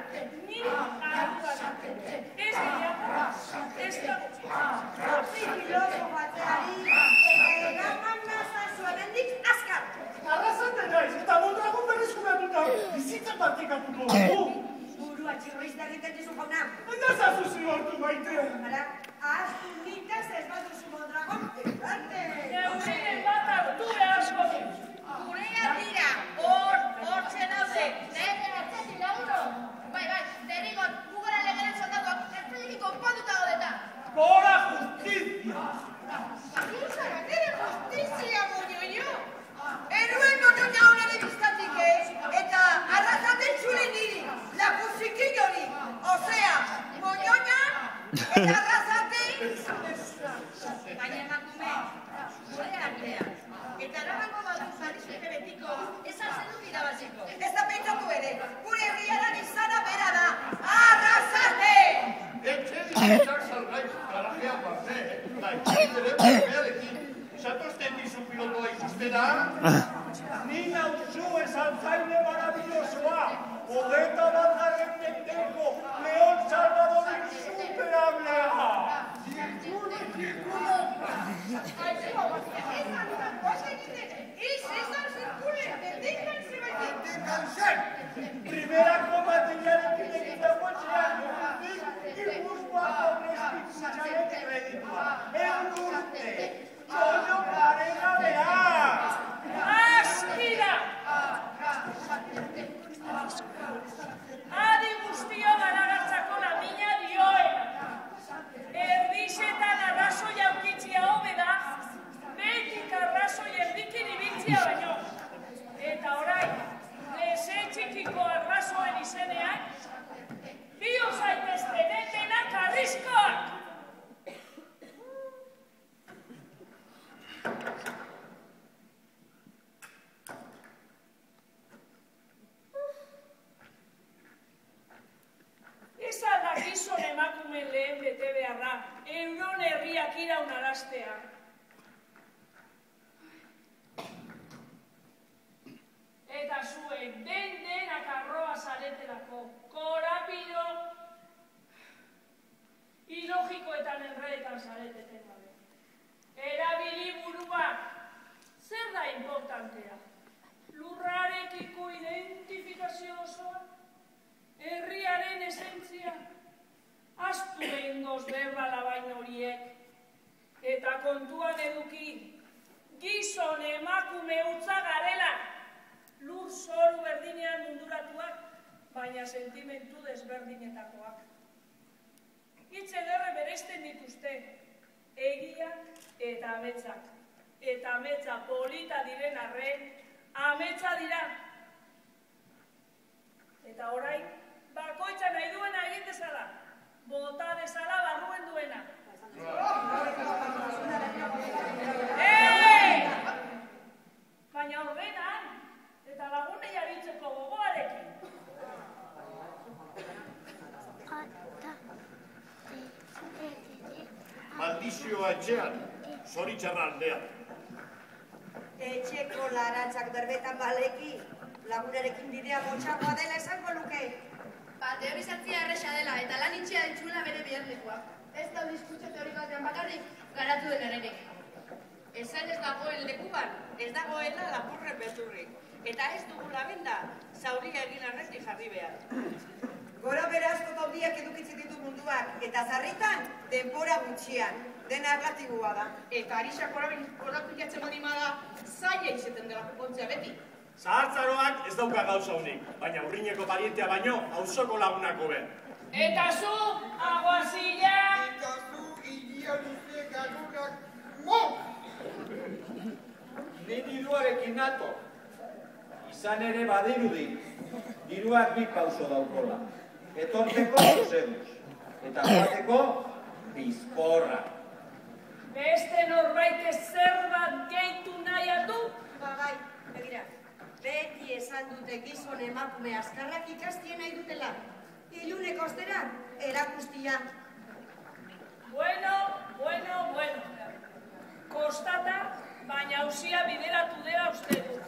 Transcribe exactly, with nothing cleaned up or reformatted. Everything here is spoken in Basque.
Niri arrasate. Ez gehiago, ez da gutxi. Zikiloko batzeari, eraman naza zuemendik azkar. Arrasate naiz, eta mondragon berreskuratuta bizitza partekatuko dugu. Burua txirroizta egiten dizu jauna. Eta zazu zigortu maite. Ara, ahaztu nitaz ez bat duzu mondragon egarte. Neurinen bat hartu beharko dut. Gurea dira, hor, hor txenaude, nire atzetik laguno. Bai, bai, derigot, gugara legaren soldatuak ertzelik konponduta godeta. Gora justizia! Zara, nire justizia, moñoño. Eruen botoña honaren iztatik, eh? Eta arrazaten zure niri, lakuzikin hori. Osea, moñoña eta arrazate. Baina emakume, gure artea. Eta eramango badu zarizute betiko, ez alzenuk irabaziko. Ez da pentsatu ere, gure herriaran izana bera da, arrazate! Etxe dizitzak salgai garajean barne, eta etxetere berrearekin. Zatozten dizu pilotoa ikustera? Ni nauzu esan zaine maravillosoa, hogeta bat garen mendeko Leon Salvadorin superablea. Zirkulo, zirkulo! Primerako materialekin egitako etxean, nik Gipuzkoako prestikuntxaren kreditua. Egun urte, txollo parena behar! Askira! Adi guztio garagatzako la mina dioena. Erdizetan arrazoi aukitzia hobe da, betik arrazoi erdikin ibiltzia baino. Eta orain, leze txikiko arrazoen izenean, bio zaitezte detenak arriskoak! Ez alda gizon emakumen lehen bete beharra, euron herriak iraunaraztea. Eta zuek den-denak arroa zaretelako, korapido, ilogikoetan enredetan zareteten gabe. Erabili buruak, zer da importantea? Lurrarekiko identifikazio osoa? Herriaren esentzia? Aztu behingoz berra labain horiek. Eta kontuan eduki, gizon emakume utza garela. Lur zoru berdinean munduratuak, baina sentimentu desberdinetakoak. Hitz ederre bereizten dituzte, egiak eta ametsak. Eta ametsa polita diren arren, ametsa dira. Eta orain, bakoitza nahi duena egin dezala, bota dezala barruen duena. Ei! Baina ordenan, eta lagunei aritzeko gogoarekin. Maldizioa etxean, zoritxarra aldean. Etxeko larantzak berbetan baleki, lagunarekin bidea motxagoa dela esango luke. Ba, teorizatzia erresa dela, eta lan itxea ditxula bere biharlekoa. Ez da diskurtso teorikoatean bakarrik garatu den erenek. Esan ez dagoen lekuan, ez dagoela lapurre beturrik. Eta ez dugula benda, zauria egin arretik jarri behar. Gora bera asko taudiak edukitzen ditu munduak, eta zarritan, denbora gutxian, dena erlatibua da. Eta arisak horako jatzen badima da, zaila izeten dela konpontzea beti. Zahartzaroak ez dauka gauza honik, baina urrineko parientea baino, auzoko lagunako be. Eta zu, aguazila! Eta zu, iria luze galunak, mo! Ni diruarekin nato. Izan ere badirudi, diruak bi pauso daukola. Etorteko zozeduz, eta joateko bizkorra. Beste norbait zerbat gehitu nahi atu? Ba, bai, begira, beti esan dute gizon emakume azkarrak ikastien nahi dutela. Iluneko ostera, erakustia. Bueno, bueno, bueno. Kostata, baina hauzia bideratu dela uste du.